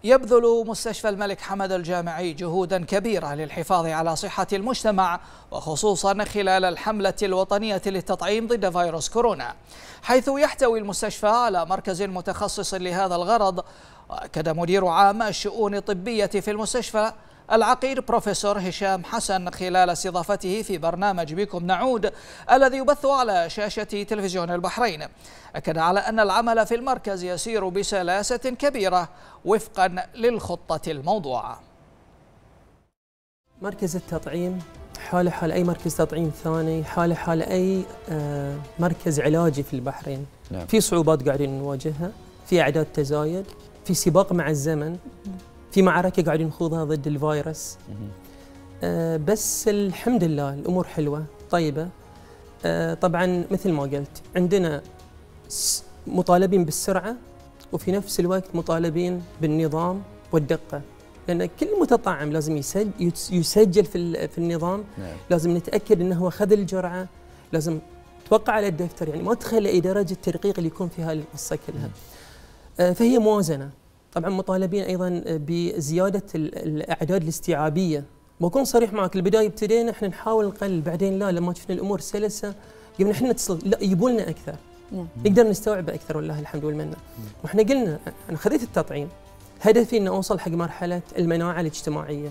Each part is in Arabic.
يبذل مستشفى الملك حمد الجامعي جهودا كبيرة للحفاظ على صحة المجتمع، وخصوصا خلال الحملة الوطنية للتطعيم ضد فيروس كورونا، حيث يحتوي المستشفى على مركز متخصص لهذا الغرض. وأكد مدير عام الشؤون الطبية في المستشفى العقيد بروفيسور هشام حسن خلال استضافته في برنامج بكم نعود الذي يبث على شاشة تلفزيون البحرين، أكد على أن العمل في المركز يسير بسلاسة كبيرة وفقا للخطة الموضوعة. مركز التطعيم حاله حال أي مركز تطعيم ثاني، حاله حال أي مركز علاجي في البحرين. نعم. في صعوبات قاعدين نواجهها، في أعداد تزايد، في سباق مع الزمن، في معركة قاعدين نخوضها ضد الفيروس. بس الحمد لله الأمور حلوة طيبة. طبعا مثل ما قلت عندنا مطالبين بالسرعة، وفي نفس الوقت مطالبين بالنظام والدقة، لأن كل متطعم لازم يسجل في النظام. نعم. لازم نتأكد أنه هو أخذ الجرعة، لازم توقع على الدفتر، يعني ما تخلي أي درجة التدقيق اللي يكون في هذه القصة كلها. فهي موازنة. طبعا مطالبين ايضا بزياده الاعداد الاستيعابيه. بكون صريح معك، البدايه ابتدينا احنا نحاول نقلل، بعدين لا، لما شفنا الامور سلسه قلنا احنا نتصل، لا يبوا لنا اكثر. نقدر نستوعب اكثر والله الحمد والمنه. واحنا قلنا انا خذيت التطعيم، هدفي ان اوصل حق مرحله المناعه الاجتماعيه.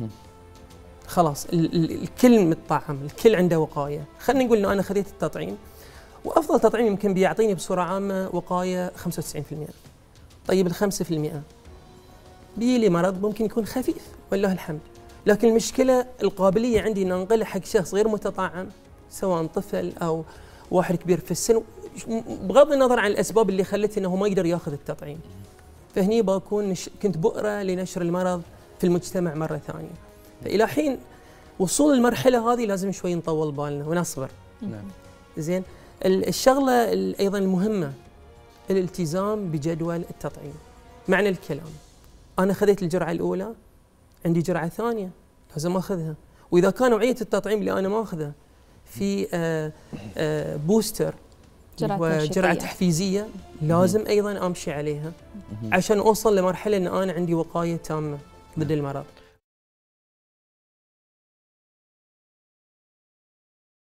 خلاص الكل متطعم، الكل عنده وقايه. خلينا نقول انه انا خذيت التطعيم، وافضل تطعيم يمكن بيعطيني بصوره عامه وقايه 95%. طيب ال5% بيلي مرض ممكن يكون خفيف والله الحمد، لكن المشكلة القابلية عندي أن أنقله حق شخص غير متطعم، سواء طفل أو واحد كبير في السن، بغض النظر عن الأسباب اللي خلته أنه ما يقدر ياخذ التطعيم. فهني بكون كنت بؤرة لنشر المرض في المجتمع مرة ثانية. فإلى حين وصول المرحلة هذه لازم شوي نطول بالنا ونصبر. نعم. زين. الشغلة أيضا المهمة الالتزام بجدول التطعيم. معنى الكلام أنا خذيت الجرعة الأولى، عندي جرعة ثانية لازم أخذها، وإذا كان نوعية التطعيم اللي أنا ما أخذه في بوستر وجرعة تحفيزية، لازم أيضا أمشي عليها عشان أوصل لمرحلة أن أنا عندي وقاية تامة ضد المرض.